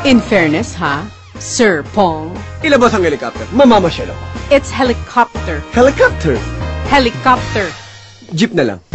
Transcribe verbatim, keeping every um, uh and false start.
In fairness, ha? Sir Pong. Ilabas ang helicopter. Mamamasyal ako. It's helicopter. Helicopter. Helicopter. Jeep na lang.